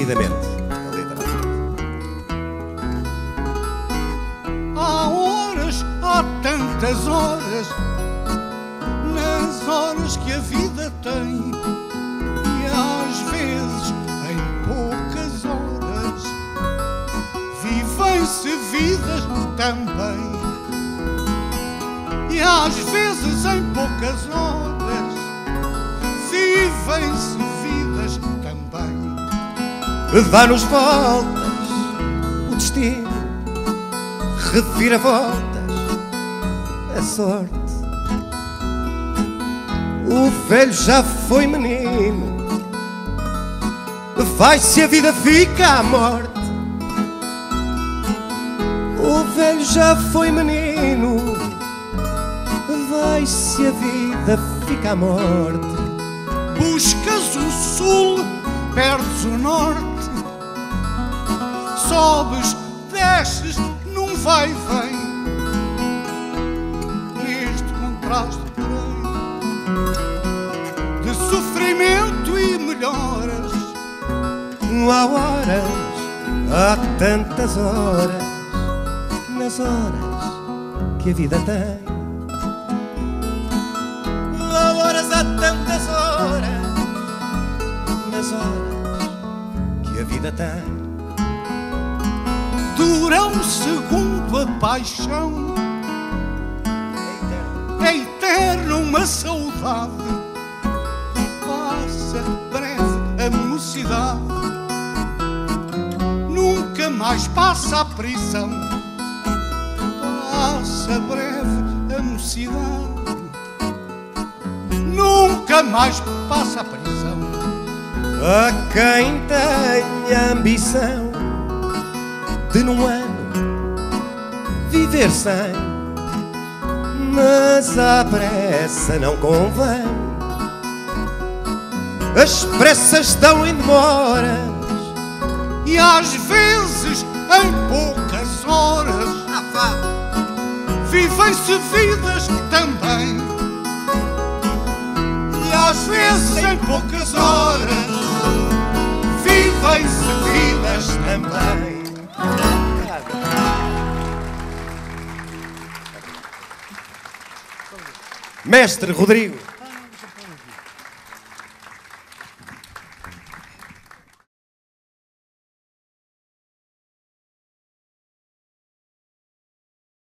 distraidamente. Há horas, há tantas horas, nas horas que a vida tem, e às vezes em poucas horas vivem-se vidas também. E às vezes em poucas horas vivem-se vidas também. Dá-nos voltas o destino, reviravoltas a sorte. O velho já foi menino, vai-se a vida, fica a morte. O velho já foi menino, vai-se a vida, fica a morte. Buscas o sul, perdes o norte, sobes, desces, num vai-vem. Neste contraste porém de sofrimento e melhoras, Há horas, há tantas horas, nas horas que a vida tem. Há horas, há tantas horas, nas horas que a vida tem. dura um segundo a paixão, é eterna uma saudade, passa breve a mocidade, nunca mais passa a prisão, passa breve a mocidade, nunca mais passa a prisão. Há quem tenha ambição de num ano viver sem, mas à pressa não convém. As pressas dão em demoras E às vezes em poucas horas vivem-se vidas também. E às vezes em poucas horas vivem-se vidas também. Mestre Rodrigo.